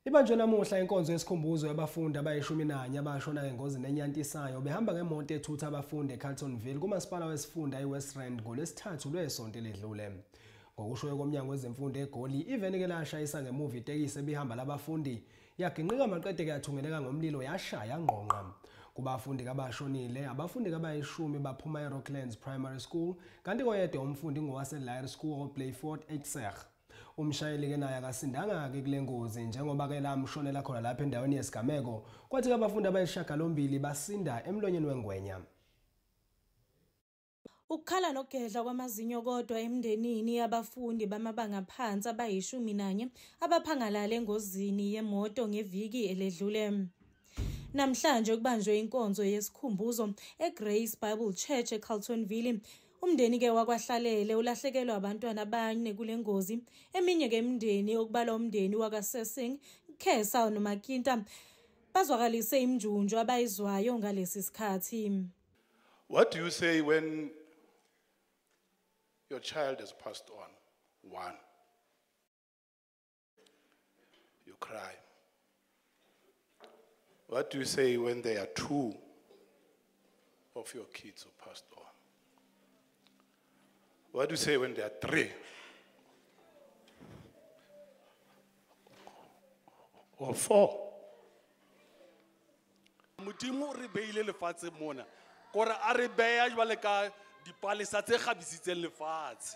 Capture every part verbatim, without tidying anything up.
Ibanjwe namuhla inkonzo yesikhumbuzo yabafundi abayishumi nanye abashona engozini enyantisayo behamba ngemoto ethutha abafundi eCarltonville kumasipala wesifunda iWest Rand ngolesithathu lwesonto eledlule. Ngokusho komnyango wezemfundo eGoli, iveni ke lashayisa ngemuva itekisi ebihamba labafundi yaginqika maqede yathungeleka ngomlilo yashaya ngqonqa. Kubafundi kabashonile, abafundi kabayishumi baphuma eRocklands Primary School kanti koyedwa umfundi ngowase Lyre School Playford Exer. Umshayeli ke naye akasindanga ke kule ngozi njengoba ke lamshonela khona lapha endaweni yesigameko kwathi abafundi abayishagalombili basinda emlonyeni wengwenya. Ukukhala nokugedla kwamazinyo kodwa emndenini yabafundi bamabanga aphansi abayishumi nanye abaphangalala engozini yemoto ngeviki eledlule. Namhlanje kubanjwe inkonzo yesikhumbuzo eGrace Bible Church eCarltonville. Umndeni ke wakwahlalele ulahlekelwa abantwana abane kule ngozi. Eminye ke imndeni okubala umndeni wakaSessing, Khesa noMakinta bazwakalise imjunjo abayizwayo ngalesi sikhathi. What do you say when your child has passed on? One. You cry. What do you say when there are two of your kids who passed on? What do you say when there are three? Or four? Modimo re beile lefatshe mona gore a re beya jwale ka dipalesa tse kgabisitseng lefatshe.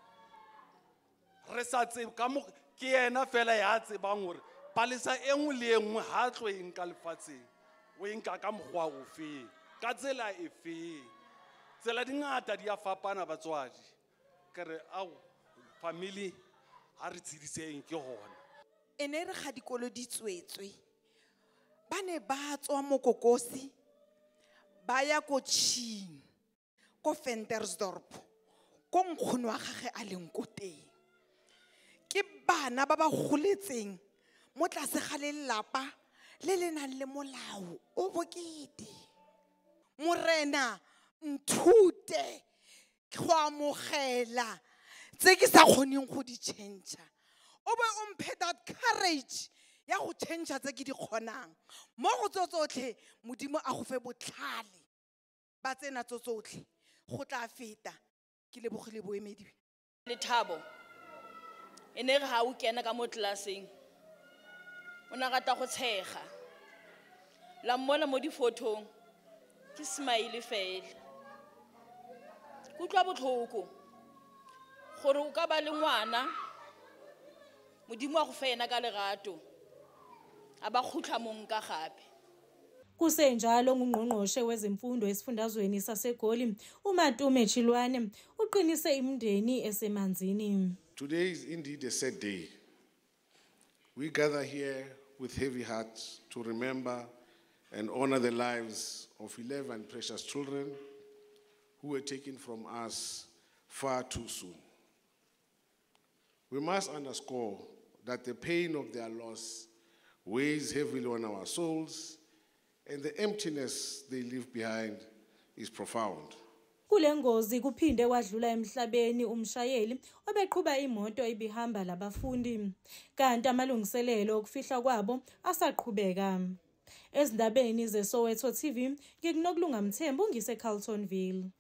Re sa tsebe ka mo ke yena fela ya tsebang gore palesa e nngwe le e nngwe ha tlo e nka lefatsheng o e nka ka mokgwa ofe ka tsela efe. Tsela dingata di a fapana batswadi kare au family ha re tshediseng ke hona. Ene re ga dikolo di tswetswe ba ne ba tswa mokokosi ba ya ko Tšhing ko Ventersdorp ko nkgono wa gagwe a leng ko teng. Ke bana ba ba goletseng mo tlase ga lelapa le le nang le molao o bokete. Morena nthute go amogela tse ke sa kgoneng go di change. O be o mphe that courage ya go change tse ke di kgonang. Mo go tsotsotlhe modimo a go fe botlhale ba tsena tsotsotlhe go tla feta. Ke lebogile boemedi le Thabo ene re ha o kena ka mo tlaseng o na rata go tshega la mmona mo difotong ke smile fela kutlwa botlhoko gore o ka ba le ngwana modimo a go fena ka lerato aba khutla monka gape. Kusenjalo ngungqongqoshe wezemfundo esifundazweni saseGoli uMatume Chilwane uqinise imndeni esemanzini. Today is indeed a sad day. We gather here with heavy hearts to remember and honor the lives of eleven precious children who were taken from us far too soon. We must underscore that the pain of their loss weighs heavily on our souls, and the emptiness they leave behind is profound. Kule ngozi kuphinde kwadlula emhlabeni umshayeli obeqhuba imoto ebihamba labafundi kanti amalungiselelo okufihla kwabo asaqhubeka. Ezindabeni zeSoweto T V ngikunokulunga Mthembu ngise Carltonville.